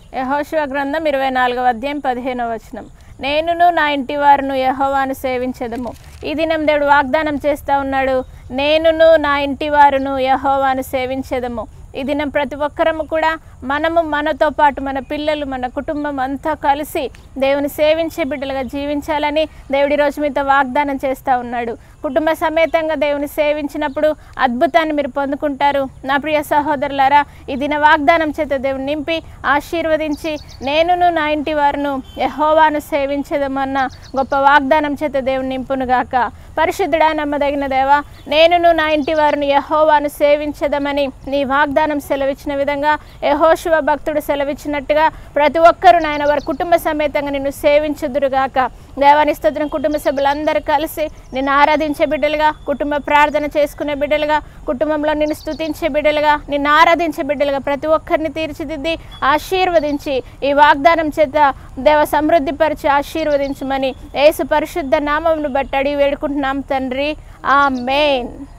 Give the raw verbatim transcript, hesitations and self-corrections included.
యెహోషువ గ్రంథం ఇరవై నాలుగవ అధ్యాయం పదిహేనవ వచనం. నేనును నా ఇంటి వారును యెహోవాను సేవించెదము. ఈ దినం దేవుడు వాగ్దానం చేస్తూ ఉన్నాడు, నేనును నా ఇంటి వారును యెహోవాను సేవించెదము. ఈ దినం ప్రతి ఒక్కరము కూడా మనము మనతో పాటు మన పిల్లలు మన కుటుంబం అంతా కలిసి దేవుని సేవించే బిడ్డలుగా జీవించాలని దేవుడి రోజు మీతో వాగ్దానం చేస్తూ ఉన్నాడు. కుటుంబ సమేతంగా దేవుని సేవించినప్పుడు అద్భుతాన్ని మీరు పొందుకుంటారు. నా ప్రియ సహోదరులారా, ఈ దిన వాగ్దానం చేత దేవుని నింపి ఆశీర్వదించి నేనును నా ఇంటి వారును యెహోవాను సేవించదమన్న గొప్ప వాగ్దానం చేత దేవుని నింపునుగాక. పరిశుద్ధుడా నమ్మదగిన దేవా, నేనును నా ఇంటి వారిని యెహోవాను సేవించదమని నీ వాగ్దానం సెలవిచ్చిన విధంగా యెహోషువ భక్తుడు సెలవిచ్చినట్టుగా ప్రతి ఒక్కరూ నాయన వారి కుటుంబ సమేతంగా నిన్ను సేవించుదురుగాక. దేవాని స్తోత్రం. కుటుంబ సభ్యులందరూ కలిసి నిన్ను ఆరాధించే బిడ్డలుగా, కుటుంబ ప్రార్థన చేసుకునే బిడ్డలుగా, కుటుంబంలో నిన్ను స్తుతించే బిడ్డలుగా, నిన్ను ఆరాధించే బిడ్డలుగా ప్రతి ఒక్కరిని తీర్చిదిద్ది ఆశీర్వదించి ఈ వాగ్దానం చేత దేవ సమృద్ధిపరిచి ఆశీర్వదించమని యేసు పరిశుద్ధ నామమును బట్టి అడిగి వేడుకుంటున్నాం తండ్రి. ఆమేన్.